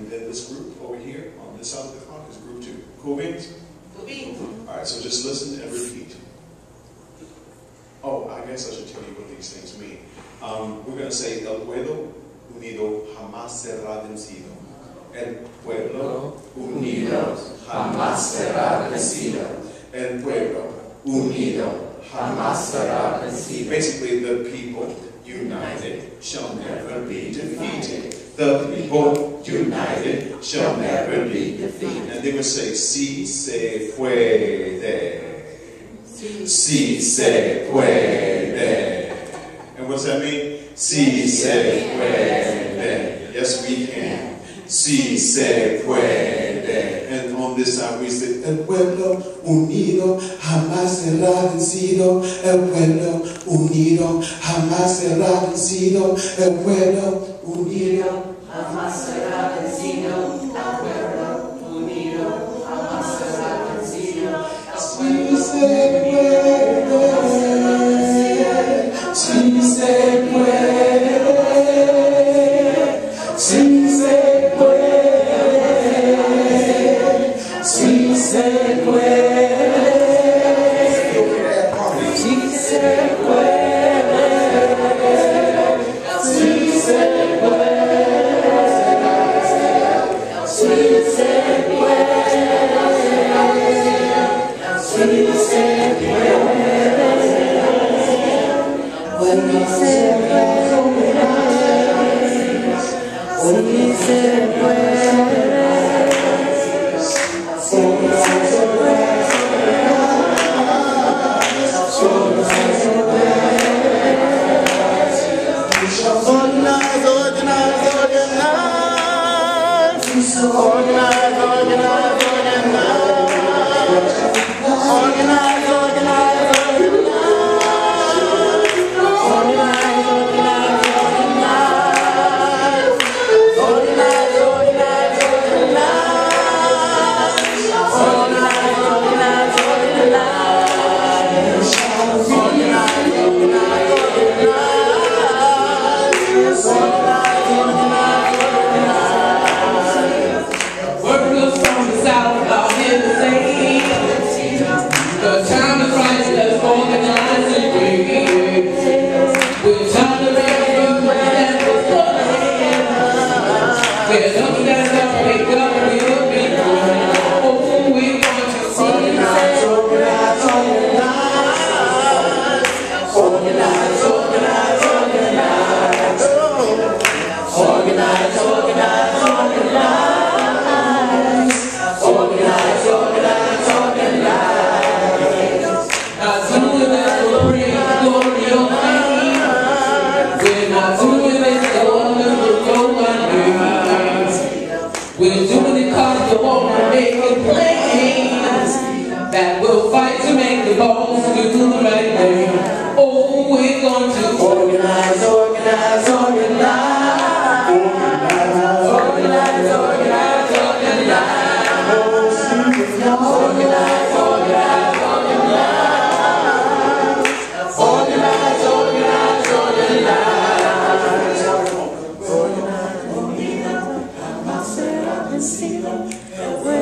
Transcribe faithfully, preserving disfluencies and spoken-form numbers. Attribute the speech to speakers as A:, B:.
A: And then this group over here on this side of the clock is group two. Cool beans?
B: Cool beans.
A: All right, so just listen and repeat. Oh, I guess I should tell you what these things mean. Um, we're going to say, el pueblo unido jamás será vencido. El pueblo unido jamás será vencido. El pueblo unido jamás será vencido. Basically, the people united shall never be defeated. The people united shall never be defeated. And they would say, si se puede. Si se puede. And what's that mean? Si se puede. Yes, we can. Si se puede. And on this side we say, el pueblo unido jamás será vencido. El pueblo unido jamás será vencido. El pueblo unido jamás será vencido. El pueblo unido jamás será vencido. Si se puede. Si se puede. Si se puede. Si se puede. Si se puede. Si se puede. Si se puede. Si se puede. When we say when we say organize, organize, organize, organize, organize, organize, organize.
C: Vencido, el